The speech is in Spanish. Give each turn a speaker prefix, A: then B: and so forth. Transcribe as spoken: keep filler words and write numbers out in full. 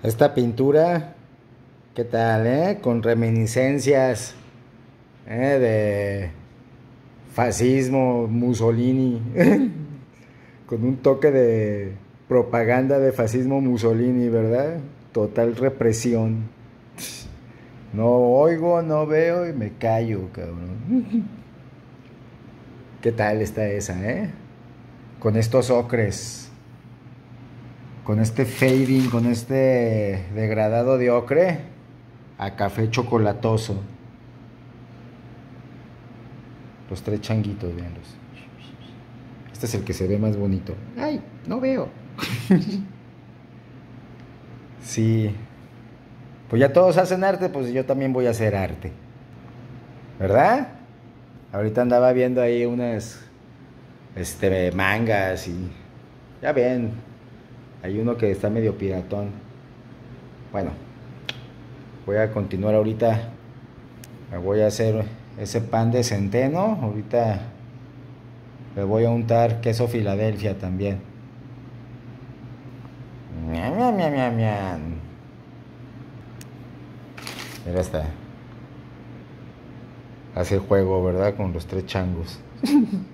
A: Esta pintura, ¿qué tal, eh? Con reminiscencias, eh, de fascismo, Mussolini, con un toque de propaganda de fascismo Mussolini, ¿verdad? Total represión. No oigo, no veo y me callo, cabrón. ¿Qué tal está esa, eh? Con estos ocres, con este fading, con este degradado de ocre a café chocolatoso. Los tres changuitos, veanlos. Este es el que se ve más bonito. ¡Ay! No veo. Sí. Pues ya todos hacen arte, pues yo también voy a hacer arte. ¿Verdad? Ahorita andaba viendo ahí unas este mangas y ya ven, hay uno que está medio piratón. Bueno, voy a continuar ahorita. Me voy a hacer ese pan de centeno. Ahorita le voy a untar queso Filadelfia también. Miam, miam, miam, miam, miam. Mira esta. Hace juego, ¿verdad? Con los tres changos.